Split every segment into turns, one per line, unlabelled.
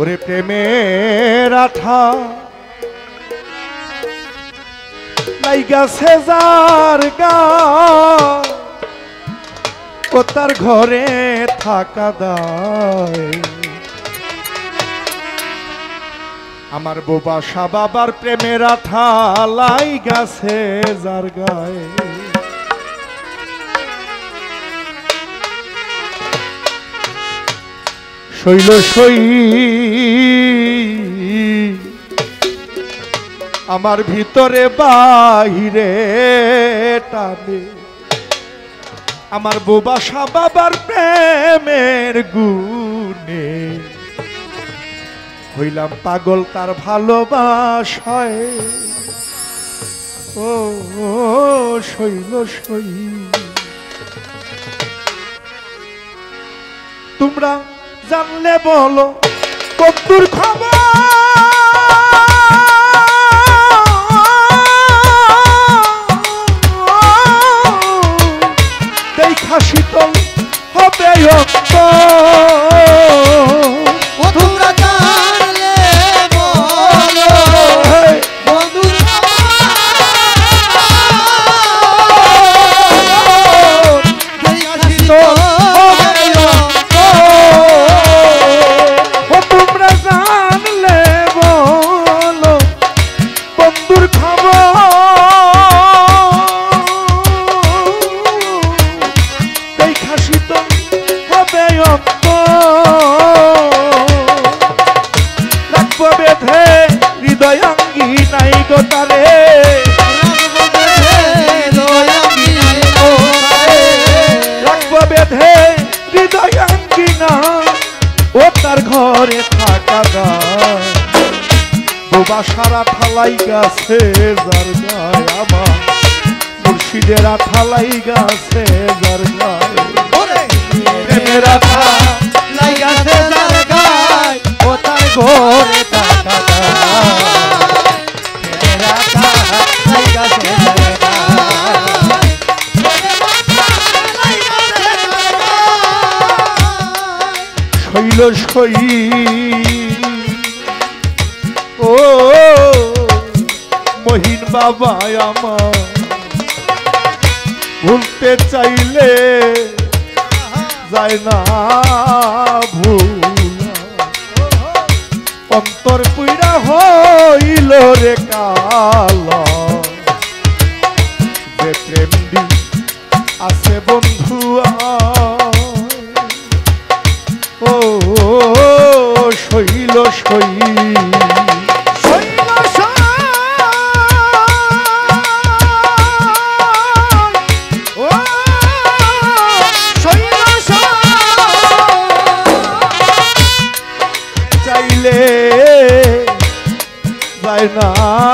ওরে প্রেমের আঠা লাইগাছে যার গায় ও তার ঘরে থাকা দায় আমার বোবাসা বাবার প্রেমের আঠা লাইগাছে যার গায়ে শৈল সই আমার ভিতরে বাহিরে টানে আমার বোবাসা বাবার প্রেমের গুণে হইলাম পাগল তার ভালোবাসায় ও শৈল সই তোমরা জানলে বলো কতদূর খবর দেখা শীতল হবে ঘরে থাকা গায় বোবাসারা ঠালাই গাছে যার গায় আমার মুর্শিদের ঠালাই গাছে যার গায় প্রেমের ঠালাই গাছে যার গায় ও তার ঘরে থাকা গায় প্রেমের ঠালাই গাছে যার গায় শৈল সই ও মহিন বাবা আমার ভুলতে চাইলে যায় না ভুল অন্তর পুইরা হইল রে কাল যে প্রেম দি আছে বন্ধু ও শৈল সই চাইলে যায় না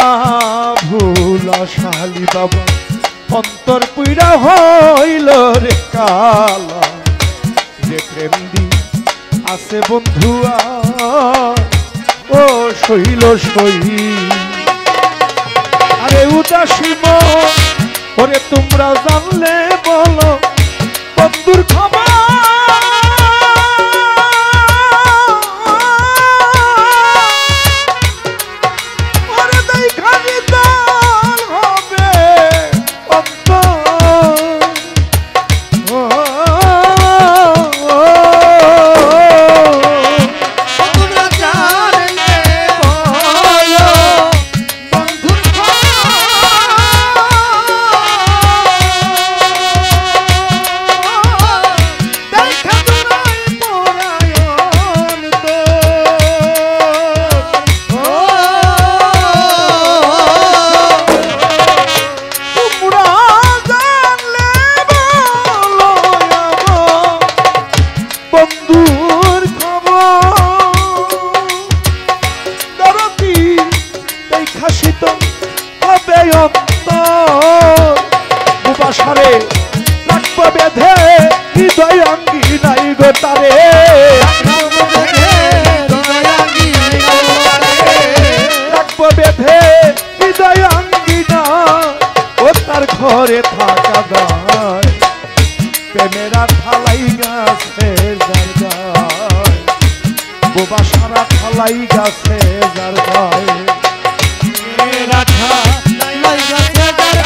ভুলা শালি বাবা অন্তর পুইরা হইল রে কালা যে প্রেম দি আছে বন্ধুয়া ও শৈল সই আরে উদাসী মন ওরে তোমরা জানলে বলো বন্ধুর খবর বোবাসারে রাখবো বেঁধে হৃদয় অঙ্গি নাই গো তারে রাখবো বেঁধে হৃদয় অঙ্গি না ও তার ঘরে থাকা দায় প্রেমেরা ঠালাই গাছে বোবাসারা ঠালাই লাই গাছে যার গায়ে মেরা লাই গাছে যার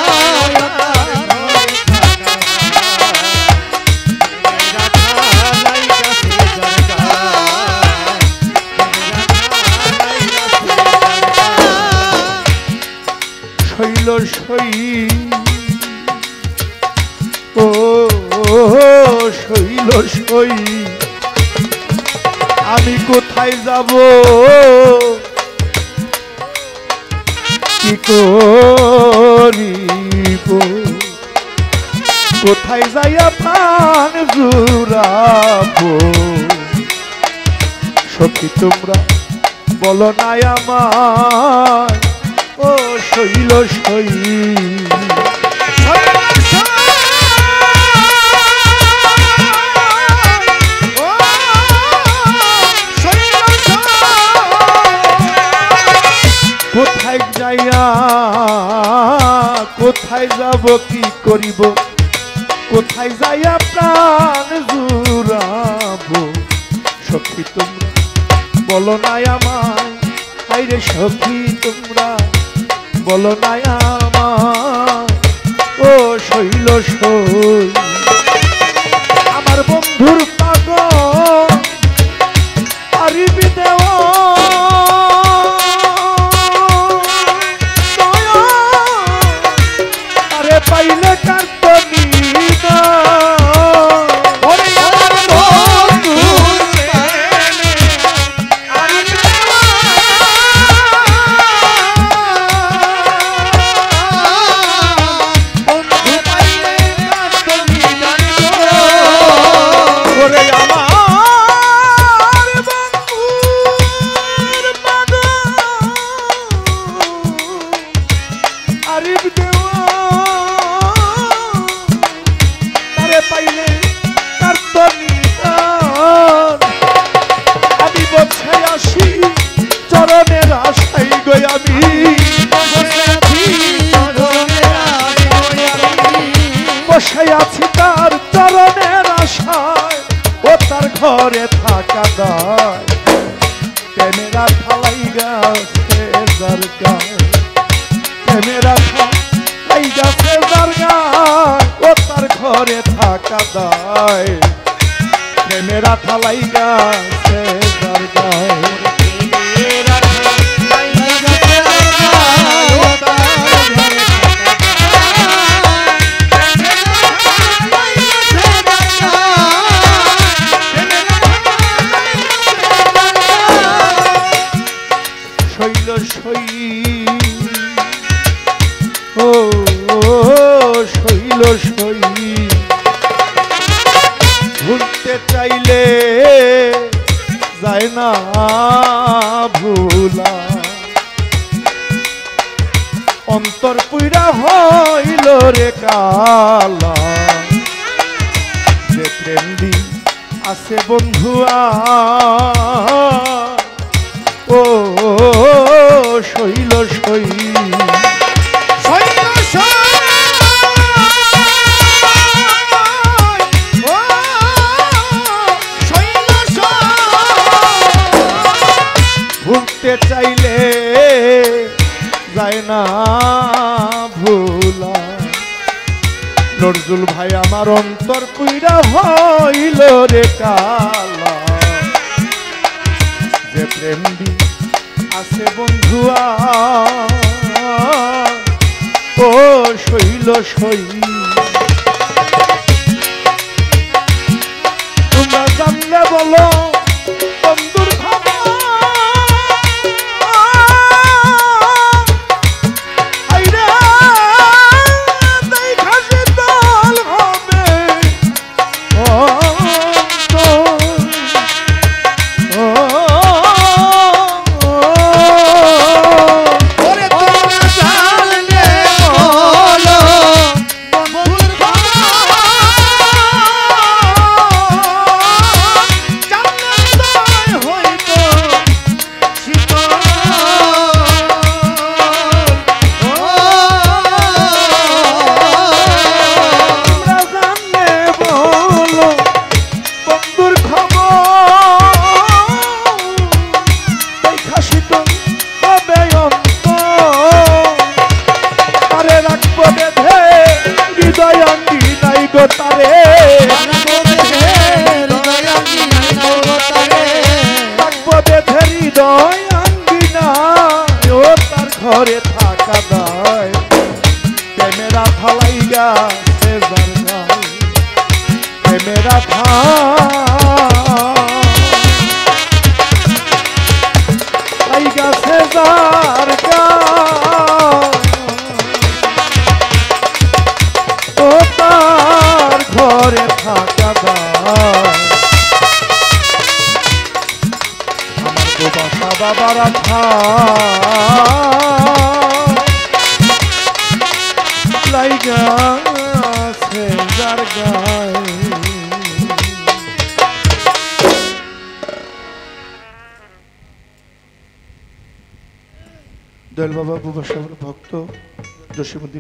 শৈল সই ও শৈল সই আমি কোথায় যাব কি করিব কোথায় যাইয়া প্রাণ জুড়াবো সখী তোমরা বলো না আমায় ও শৈল সই কোথায় যাইয়া কোথায় যাব কি করিব কোথায় যাইয়া প্রাণ জুড়াবো সখী তোমরা বলো না আমায় হায়রে সখী তোমরা বলো না আমায় ও শৈল সই আমার বন্ধুর পাগল আরিবি দেওয়া পাইলে কার্তনি না চরণের আশাই গো আমি বসে আছি তার চরণের আশায় ও তার ঘরে থাকা দায় প্রেমেরা থালাই গাছে যার গায় প্রেমেরা থালাই গাছে যার গায় ও তার ঘরে থাকা দায় প্রেমেরা থালাই গাছে যার গায় শৈল সই ও শৈল সই ভুলতে চাইলে যায় না ভুলা অন্তর পুইরা হইল রে কালা যে প্রেম দি আছে বন্ধুয়া ও শৈল সই ভুলতে চাইলে যায় না ভুলা নজরুল ভাই আমার অন্তর পুইরা হইল রে কালা যে প্রেম দি আছে বন্ধুয়া ও শৈল সই তোমরা জানলে বলো বন্ধুর খবর বাবার আথা লাইগা আছে যার গায়ে দয়াল বাবা বুবা সাহেবের ভক্ত জসীমউদ্দিন